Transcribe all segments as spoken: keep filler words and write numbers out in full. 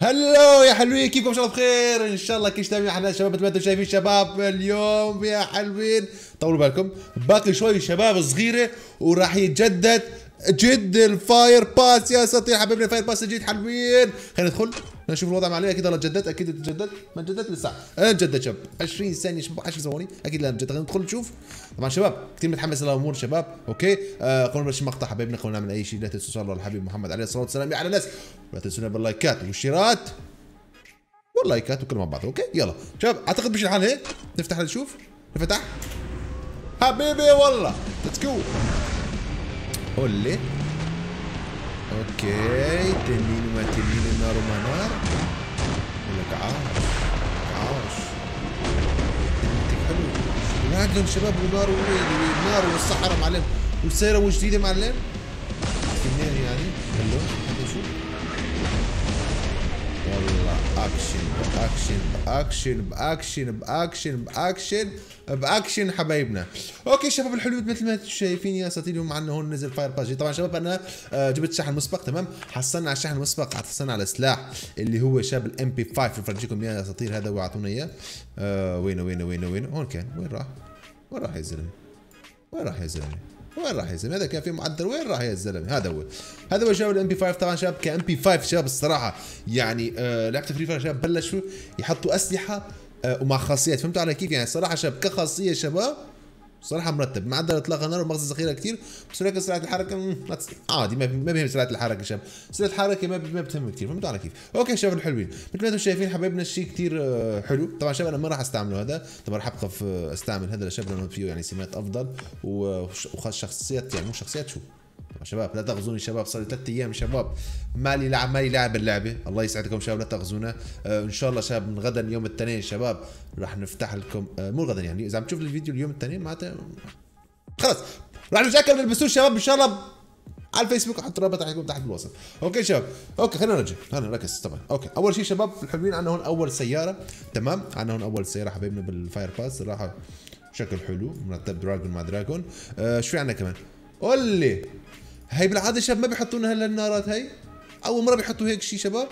هلو يا حلوين، كيفكم؟ ان شاء الله بخير، ان شاء الله كيش تمام يا حلوين شباب. مثل ما انتم شايفين شباب اليوم يا حلوين طولوا بالكم، باقي شوي شباب صغيره وراح يتجدد جد الفاير باس يا سطير حبيبنا. الفاير باس الجديد حلوين. خلينا ندخل نشوف الوضع معليه. اكيد والله تجدد، اكيد تجدد. ما تجدد لسه نجدد شباب. عشرين ثانيه شباب، عشر ثواني اكيد لا نجدد. خلينا ندخل نشوف. طبعا شباب كثير متحمس للامور شباب. اوكي آه قبل ما نبلش المقطع حبايبنا، قبل نعمل اي شيء لا تنسوا صلوا على الحبيب محمد عليه الصلاه والسلام. يا على الناس لا تنسونا باللايكات والشيرات واللايكات وكل مع بعض. اوكي يلا شباب، اعتقد مش الحال هيك. نفتح نشوف. نفتح حبيبي والله. ليتس جو. قول لي اوكي. تنين وما تنين، نار وما نار. يقول لك عاش عاش. تنينتك حلو. وعندهم شباب ونار ونار والصحراء معلم، والسيارة جديدة معلم. اثنين يعني حلو. خلينا نشوف. والله اكشن باكشن باكشن باكشن باكشن باكشن باكشن حبايبنا. اوكي شباب الحلوين، مثل ما انتم شايفين يا اساطير اليوم عندنا هون نزل فاير باس. طبعا شباب انا جبت شحن مسبق تمام. حصلنا على الشحن المسبق، حصلنا على سلاح اللي هو شاب الام بي خمسة. بفرجيكم اياه يا اساطير. هذا هو اعطونا اياه. آه وينه وينه وينه وينه هون كان. وين راح؟ وين راح يا زلمه؟ وين راح يا زلمه؟ وين راح يا زلمه؟ هذا كان في معدل. وين راح يا زلمه؟ هذا هو هذا هو شباب الام بي خمسة. طبعا شباب كام بي خمسة شباب الصراحه يعني آه لعبه فري فاير شباب بلشوا يحطوا اسلحه آه ومع خاصيات. فهمتوا علي كيف؟ يعني الصراحه شباب كخاصيه شباب صراحه مرتب. معدل اطلاق النار ومخزن ذخيره كثير. بس هيك سرعه الحركه عادي، ما ما بيهم سرعه الحركه شباب. سرعه الحركه ما ما بتهم كثير. فهمتوا علي كيف؟ اوكي شباب الحلوين، مثل ما انتم شايفين حبايبنا الشيء كثير حلو. طبعا شباب انا ما راح استعمله هذا. طبعا راح ابقى في استعمل هذا لشباب لانه فيه يعني سمات افضل وخاص شخصيات، يعني مو شخصيات شو شباب. لا تغزوني شباب، صار لي ثلاث ايام شباب مالي لعب مالي لاعب اللعبه. الله يسعدكم شباب، لا تغزونا. آه ان شاء الله شباب من غدا يوم الاثنين شباب راح نفتح لكم آه مو غدا، يعني اذا عم تشوف الفيديو اليوم الاثنين معناته خلص راح نتذكر نلبسوه شباب ان شاء الله على الفيسبوك. احط رابط راح يكون تحت بالوصف. اوكي شباب. اوكي خلينا نرجع، خلينا نركز طبعا. اوكي اول شيء شباب الحلوين عندنا هون اول سياره تمام. عندنا هون اول سياره حبايبنا بالفاير باس صراحه شكل حلو مرتب. دراجون مع دراجون. آه شو في عندنا كمان؟ قول لي. هي بالعاده شباب ما بيحطوا لنا هلا النارات. هي اول مره بيحطوا هيك شيء شباب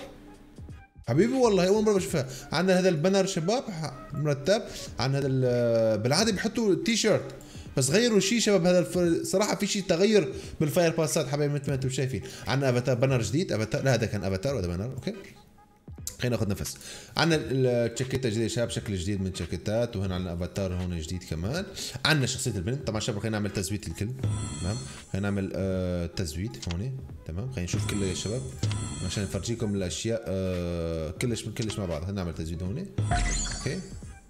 حبيبي والله اول مره بشوفها. عندنا هذا البنر شباب مرتب. عندنا هذا بالعاده بيحطوا تي شيرت بس غيروا شيء شباب. هذا الفر... صراحه في شيء تغير بالفاير باسات حبايبي مثل ما انتم شايفين. عندنا افاتار بنر جديد. افاتار لا هذا كان افاتار وهذا بنر. اوكي خلينا ناخذ نفس. عندنا التشيكيتا الجديده شباب، شكل جديد من التشيكيتات. وهنا عندنا افاتار هون جديد كمان. عندنا شخصيه البنت. طبعا شباب خلينا نعمل تزويد الكل تمام. خلينا نعمل آه تزويد هون تمام. خلينا نشوف كله يا شباب عشان نفرجيكم الاشياء آه كلش من كلش مع بعض. خلينا نعمل تزويد هون. اوكي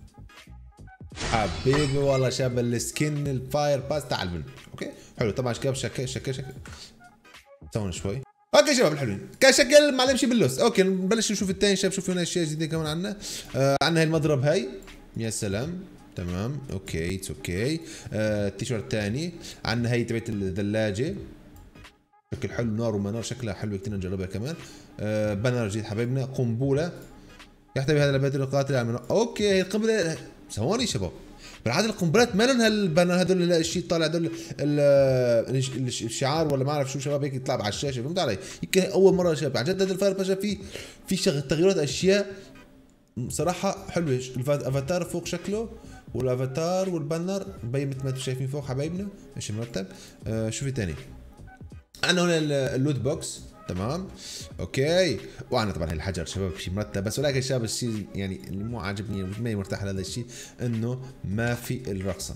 حبيبي والله شباب السكن الفاير باس تاع البنت. اوكي حلو. طبعا شباب شكل شكل شكل ثواني شوي. اوكي شباب الحلوين كشكل معلم شي باللوس. اوكي نبلش نشوف الثاني شباب. شوفوا هنا اشياء جديده كمان عندنا. آه عندنا هاي المضرب هاي. يا سلام تمام. اوكي اتس اوكي. آه التيشيرت الثاني. عندنا هاي تبعت الثلاجه شكل حلو. نار وما نار شكلها حلوه كثير نجربها كمان. آه بنر جديد حبايبنا. قنبله يحتوي هذا البدر القاتل على. اوكي هي القنبله. ثواني شباب بالعاده القنبلات ما لهم هالبنر هذول الشيء طالع هذول الشعار ولا ما اعرف شو شباب هيك يطلع على الشاشه. فهمت علي؟ يمكن اول مره شباب عن جد هذا الفاير باس في في شغل تغييرات اشياء صراحه حلوه. الافاتار فوق شكله والافاتار والبنر مبين مثل ما انتم شايفين فوق حبايبنا ماشي مرتب. آه شو في ثاني؟ عندنا هنا اللوت بوكس تمام. اوكي وعندنا طبعا الحجر شباب شيء مرتب. بس ولكن شباب الشيء يعني اللي مو عاجبني ما مرتاح لهذا الشيء انه ما في الرقصه.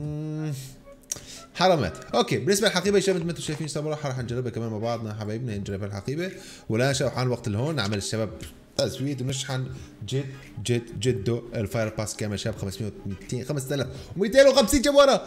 حرامات. اوكي بالنسبه للحقيبه يا شباب مثل ما انتم شايفين صراحه راح نجربها كمان مع بعضنا حبايبنا. نجرب الحقيبه ولا شباب حان وقت الهون نعمل الشباب تزويد ونشحن جد جد جدو الفاير باس كامل شباب. خمسمية ومئتين خمسة آلاف ومئتين وخمسين جاب ورا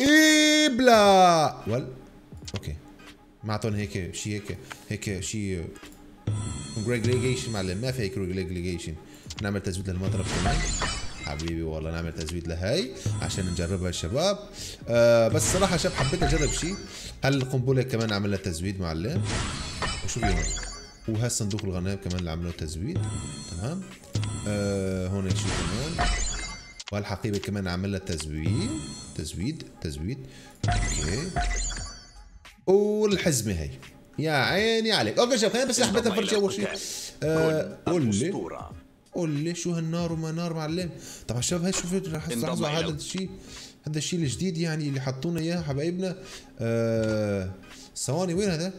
إبلا ول. اوكي ما اعطونا هيك شيء هيك هيك شيء ريجليجيشن معلم. ما في هيك ريجليجيشن. نعمل تزويد للمضرب كمان حبيبي والله. نعمل تزويد لهي عشان نجربها يا شباب. آه بس صراحه شباب حبيت اجرب شيء. هل القنبله كمان نعمل لها تزويد معلم. وشو في هون؟ وهالصندوق الغنائم كمان اللي عملوه تزويد تمام. آه هون شو كمان. وهالحقيبه كمان نعمل لها تزويد تزويد تزويد. اوكي والحزمه هي يا عيني عليك. اوكي شباب خلينا بس حبيت افرجي اول شيء. آه قول لي قول لي شو هالنار وما نار معلم. طبعا شباب هاي شوفوا راح تلاحظوا هذا الشيء، هذا الشيء الجديد يعني اللي حطونا اياه حبايبنا. آه ثواني وين هذا؟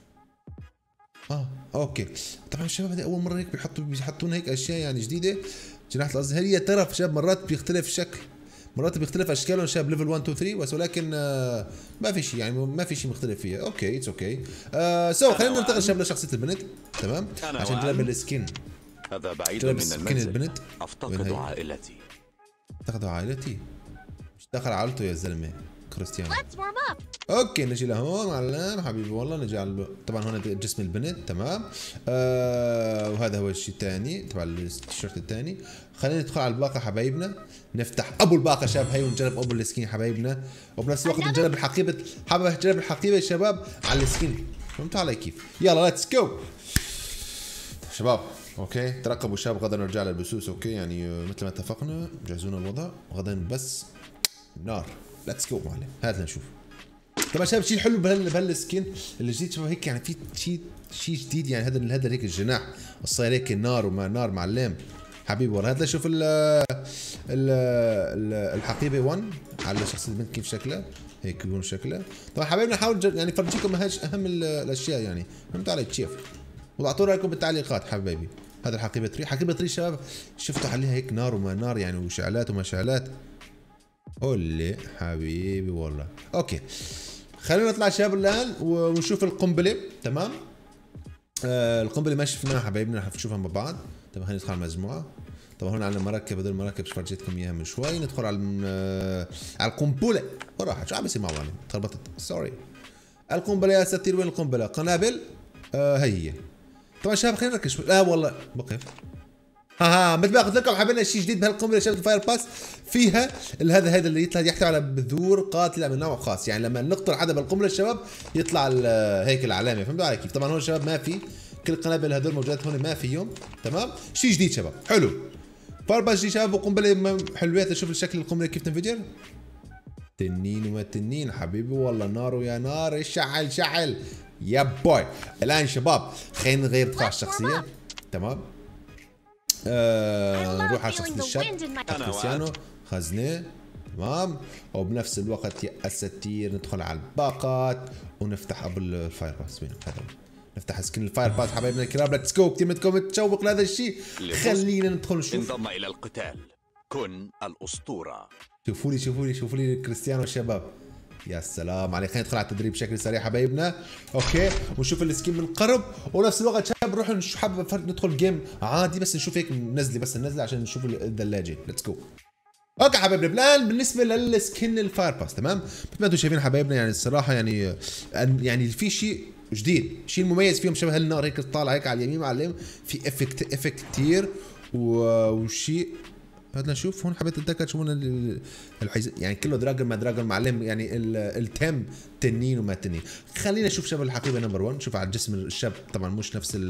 اه اوكي. طبعا شباب هذا اول مره هيك بيحطوا بيحطونا هيك اشياء يعني جديده. جناح الازهر هي ترى شباب مرات بيختلف الشكل، مرات بيختلف اشكالهم شباب ليفل واحد اثنين ثلاثة بس، ولكن آه ما في شيء يعني ما في شيء مختلف فيها. اوكي اتس اوكي. آه سو خلينا ننتقل شباب لشخصيه البنت. تمام عشان نجرب السكين. هذا بعيد من المنزل. البنت افتقد عائلتي. افتقد عائلتي؟ مش دخل عائلته يا زلمه كريستيانو. اوكي نجي لهون معلم حبيبي والله نجي على طبعا هون جسم البنت. تمام آه وهذا هو الشيء الثاني تبع التيشيرت الثاني. خلينا ندخل على الباقه حبايبنا، نفتح ابو الباقه شباب هي ونجرب ابو السكين حبايبنا، وبنفس الوقت نجرب الحقيبه. حابب اجرب الحقيبه يا شباب على السكين. فهمتوا علي كيف؟ يلا ليتس جو شباب. اوكي ترقبوا شباب غدا نرجع للبسوس. اوكي يعني مثل ما اتفقنا جهزونا الوضع غدا بس نار. ليتس جو معلم. هات لنشوف. طبعا شباب الشيء الحلو بهال بهالسكين الجديد شباب هيك يعني في شيء شيء جديد يعني هذا هذا هيك الجناح الصاير هيك نار وما نار معلم حبيبي والله. هات لشوف ال ال الحقيبه واحد على شخصيه البنت كيف شكلها هيك بيكون شكلها. طبعا حبايبنا نحاول يعني فرجيكم اهم الاشياء يعني فهمتوا علي كيف، واعطوا رايكم بالتعليقات حبايبي. هذا الحقيبه ثلاثة. حقيبه ثلاثة شباب شفتوا عليها هيك نار وما نار يعني وشعلات وما شعلات. قولي حبيبي والله. اوكي خلينا نطلع شباب الان ونشوف القنبله. تمام آه القنبله ما شفناها حبايبنا رح نشوفها مع بعض. طبعا خلينا ندخل على المجموعه. طبعا هون على المراكب هذول المراكب فرجيتكم اياها من شوي. ندخل على آه على القنبله وراح شو عم بيصير مع بعض تخربطت سوري. القنبله يا ستير وين القنبله؟ قنابل آه هي هي. طبعا شباب خلينا نركز شوي. لا والله بقف ها ها مثل ما قلت لكم حبينا شيء جديد بهالقنبله شباب الفاير باس فيها هذا هذا اللي يطلع يحتوي على بذور قاتله من نوع خاص. يعني لما نقتل حدا بالقنبله الشباب يطلع هيك العلامه. فهمتوا علي كيف؟ طبعا هون شباب ما في كل القنابل هذول موجودات هون ما فيهم. تمام شيء جديد شباب حلو. فاير باس جديد شباب وقنبله حلوات. شوف الشكل القنبله كيف تنفجر تنين وما تنين حبيبي والله. نار ويا نار شعل شعل يا بوي. الان شباب خلينا نغير قطاع الشخصيه. تمام آه نروح على شخصية الشاب كريستيانو خزنه. تمام وبنفس الوقت يا اساتير ندخل على الباقات ونفتح ابو الفاير باس. وين هذا؟ نفتح سكين الفاير باس حبايبنا الكرام. ليتس جو. كثير بدكم تشوق لهذا الشيء خلينا ندخل نشوف. انضم الى القتال كن الاسطوره. شوفوا لي شوفوا لي شوفوا لي كريستيانو الشباب يا سلام عليك. خلينا ندخل على التدريب بشكل سريع حبايبنا. اوكي ونشوف السكين من قرب ونفس الوقت شباب نروح نشوف حابب ندخل جيم عادي بس نشوف هيك ننزله بس ننزله عشان نشوف الثلاجه. ليتس جو. اوكي حبايبنا الان بالنسبه للسكين الفاير باس. تمام مثل ما انتم شايفين حبايبنا يعني الصراحه يعني يعني في شيء جديد. الشيء المميز فيهم شبه هالنار هيك طالع هيك على اليمين معلم في افكت افكت كثير وشيء. هات نشوف هون حبيت اتذكر تشوفون الحيز يعني كله دراجون ما دراجون معلم يعني التم تنين وما تنين. خلينا نشوف شباب الحقيبه نمبر واحد. شوف على جسم الشاب طبعا مش نفس ال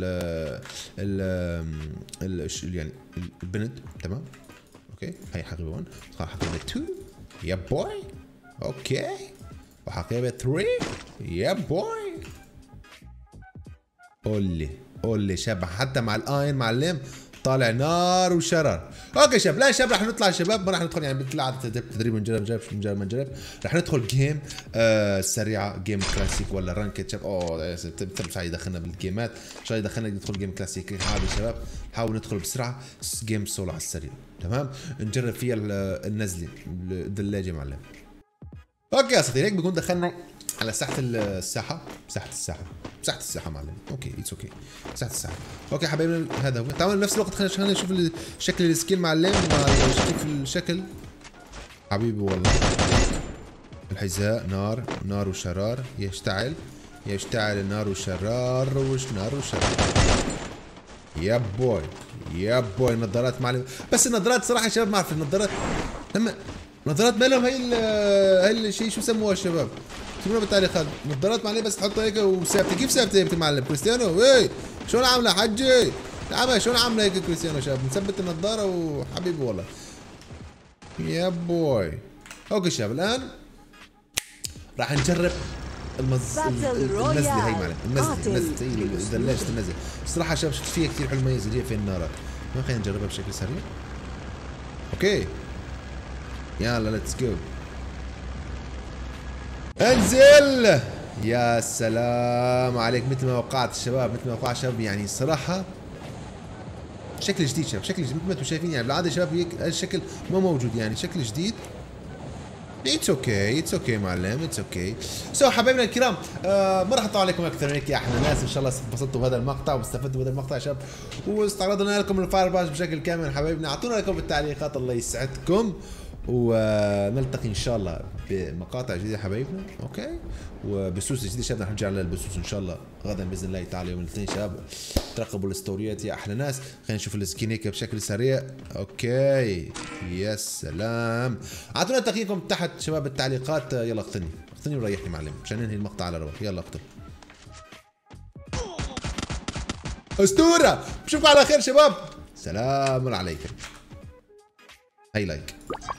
ال يعني البنت. تمام اوكي هي حقيبه واحد. حقيبه اثنين يا بوي. اوكي وحقيبه ثلاثة يا بوي. قولي قولي شاب حتى مع الاين معلم طالع نار وشرر. اوكي شباب لا شباب رح نطلع شباب ما رح ندخل يعني مثل عادة تدريب نجرب نجرب نجرب نجرب. رح ندخل جيم آه سريعه جيم كلاسيك ولا رانكد شباب. اوه مش عايز يدخلنا بالجيمات مش عايز يدخلنا ندخل جيم كلاسيك. حاول شباب نحاول ندخل بسرعه جيم سولو على السريع. تمام نجرب فيها النزله الثلاجه معلم. اوكي يا اساطير هيك بكون دخلنا على ساحه الساحه مساحه الساحه مساحه الساحه معلم. اوكي اتس اوكي مساحه الساحه. اوكي حبايبنا هذا هو. طبعا بنفس الوقت خلينا نشوف شكل السكين معلم كيف الشكل حبيبي والله. الحذاء نار نار وشرار يشتعل يشتعل النار وشرار وش نار وشرار يا بوي يا بوي. نظارات معلم بس النظارات صراحه يا شباب ما اعرف النظارات لما نظارات ما لهم هي هي الشيء شو سموها الشباب اكتبوا بالتعليقات. نظارات معلم بس تحطها هيك وثابته. كيف ثابته يا معلم كريستيانو؟ اي شلون عامله حجي؟ نعم شلون عامله هيك كريستيانو شباب؟ نثبت النظاره وحبيبي والله يا بوي. اوكي شباب الان راح نجرب المز النزله هي معلم النزله النزله دلاجه النزله الصراحه شباب شفت فيها كثير حلو مميز اللي هي في النار ما خلينا نجربها بشكل سريع اوكي يلا ليتس جو انزل يا سلام عليك مثل ما وقعت الشباب مثل ما وقعت الشباب يعني الصراحه شكل جديد شباب شكل جديد مثل ما انتم شايفين يعني بالعاده شباب هيك الشكل ما موجود يعني شكل جديد اتس اوكي اتس اوكي معلم اتس اوكي سو حبايبنا الكرام آه ما راح اطول عليكم اكثر من هيك يا احلى ناس ان شاء الله انبسطتوا بهذا المقطع واستفدتوا بهذا المقطع يا شباب واستعرضنا لكم الفاير باش بشكل كامل حبايبنا اعطونا لكم بالتعليقات الله يسعدكم ونلتقي ان شاء الله بمقاطع جديده حبايبنا اوكي وبسوس جديد شباب رح نرجع للبسوس ان شاء الله غدا باذن الله تعالى يوم الاثنين شباب ترقبوا الستوريات يا احلى ناس خلينا نشوف السكين هيك بشكل سريع اوكي يا سلام اعطونا تقييمكم تحت شباب التعليقات يلا اقتني اقتني وريحني معلم مشان ننهي المقطع على رواق يلا اقتل اسطوره بشوفكم على خير شباب سلام عليكم هاي لايك